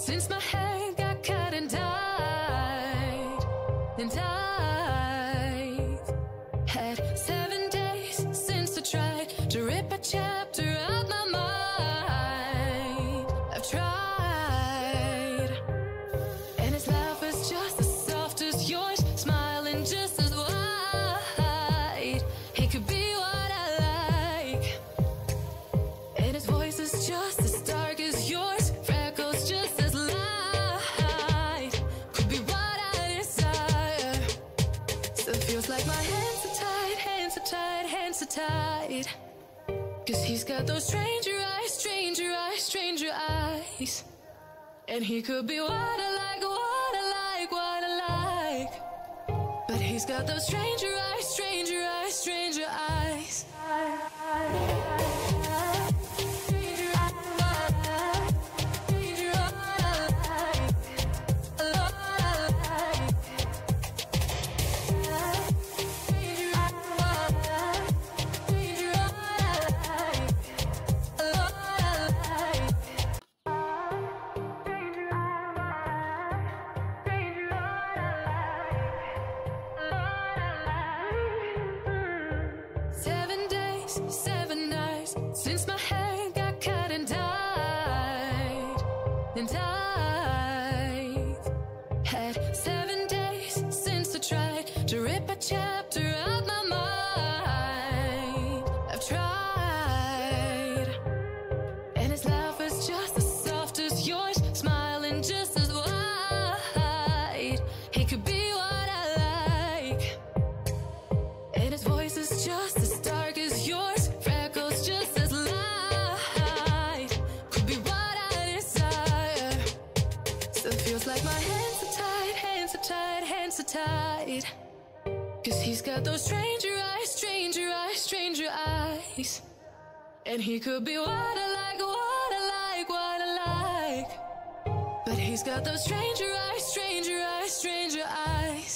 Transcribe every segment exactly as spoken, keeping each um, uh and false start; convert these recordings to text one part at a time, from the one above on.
since my hair got cut and dyed. And I've had seven days since I tried to rip a chapter out my mind. I've tried, and his laugh is just as soft as yours, smiling just as wide. He could be what I like, and his voice is just as dark as yours, freckles just as light. Could be what I desire. Still feels like my hands are tied, hands are tied, hands are tied. Cause he's got those stranger eyes, stranger eyes, stranger eyes. And he could be what I like, what I like, what I like. But he's got those stranger eyes, stranger eyes, stranger eyes. Seven days, seven nights since my hair got cut and dyed. And I've had seven days since I tried to rip a chapter out my mind. I've tried, and his laugh is just as soft as yours, smiling just as wide. He could be what I like, and his voice is just as dark as yours, freckles just as light. Could be what I desire. Still feels like my hands are tied, hands are tied, hands are tied. Cause he's got those stranger eyes, stranger eyes, stranger eyes. And he could be what I like, what I like, what I like. But he's got those stranger eyes, stranger eyes, stranger eyes.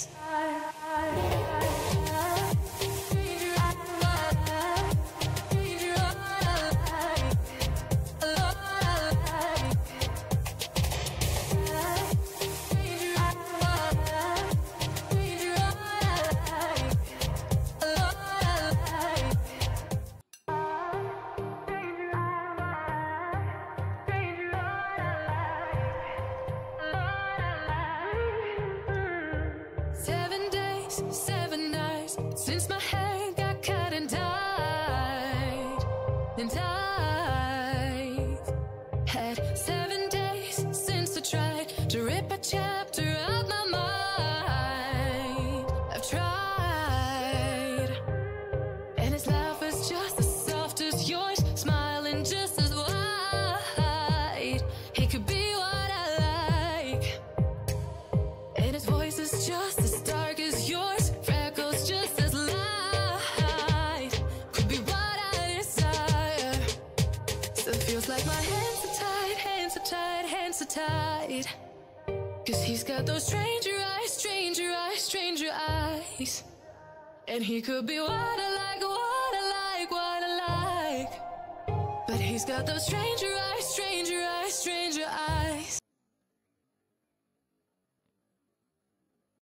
Seven days, seven nights since my hair got cut and dyed. And I've had seven days since I tried to rip a chapter out my mind. I've tried, and his laugh is just as soft as yours, smiling just as wide. He could be what I like, and his voice is just as dark as yours, freckles just as light. Could be what I desire. Still feels like my hands are tied, hands are tied, hands are tied. Cause he's got those stranger eyes, stranger eyes, stranger eyes. And he could be what I like, what I like, what I like. But he's got those stranger eyes, stranger eyes, stranger eyes.